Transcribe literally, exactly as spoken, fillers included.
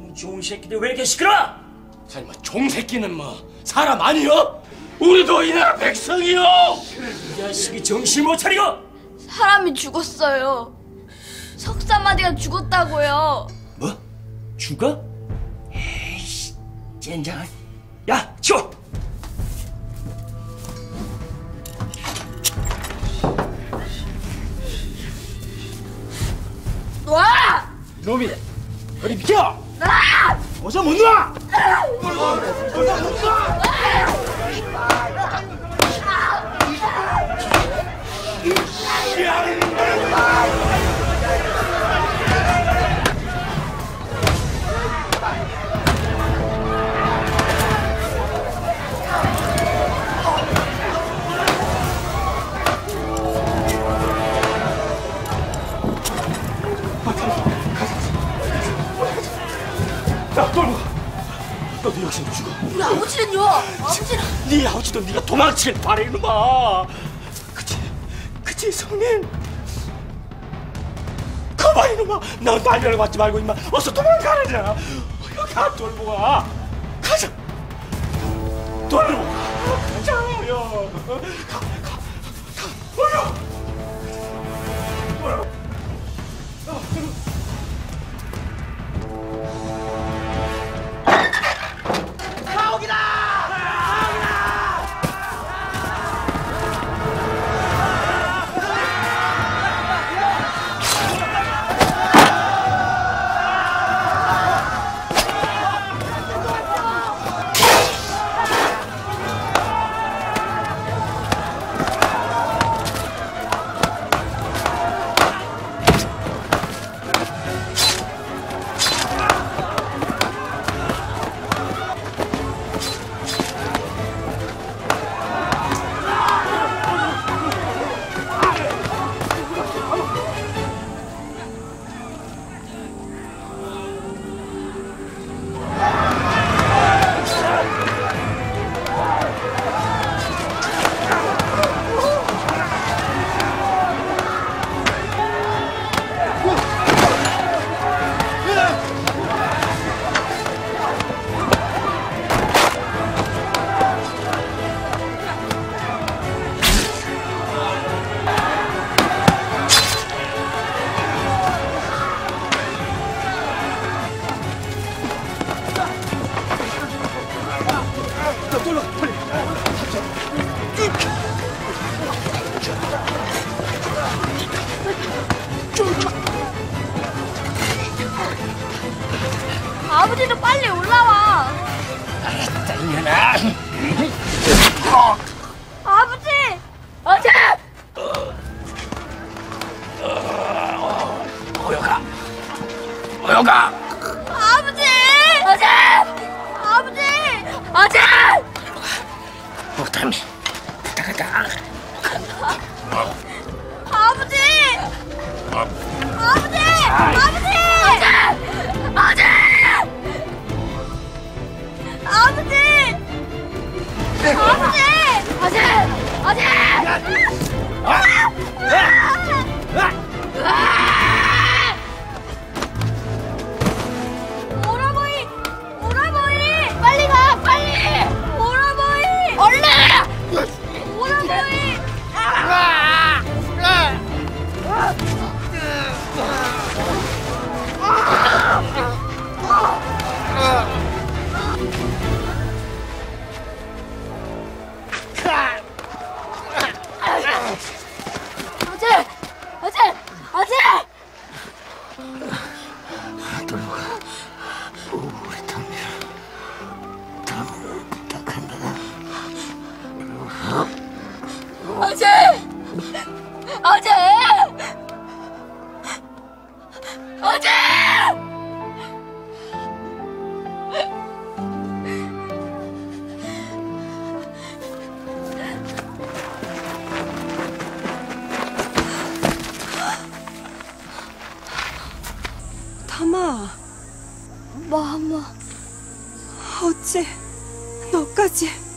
이놈 종새끼들 왜 이렇게 시끄러? 설마 종새끼는 뭐 사람 아니여? 우리도 이 나라 백성이요. 이 자식이 정신 못 차리고. 사람이 죽었어요. 석사마디가 죽었다고요. 뭐? 죽어? 에이씨, 젠장한. 야, 치워! 놔! 놈이 어디 비켜! 놔! 어서 못 놔! 야, 돌고! 너도 역시도 죽어. 우리 아버지는요? 아버지는 네 아버지도 네가 도망칠 바래 이놈아. 그치? 그치 성민? 거봐 이놈아. 너 날벼락 맞지 말고 임마 어서 도망가라냐. 여기 가 돌고 가. 가자. 돌고 가자. 야. 가, 가, 가. 어여. 어여. 아버지도 빨리 올라와. 알았다 이년아. 아버지! 아버지! 어여가. 어여가. 아버지! 아버지! 아버지! 아버지! 목담이 가가가. 아버지! 아버지! 아버지! 아버지! 아버지! 아버지! 아버지! 오라버니! 오라버니! 빨리 가! 빨리! 오라버니! 얼른! 오라버니! 아재! 아재! 아재! 돌고 우리 담미야 다 부탁한다. 아재! 아재! 아재! 담아, 마마, 어째 너까지?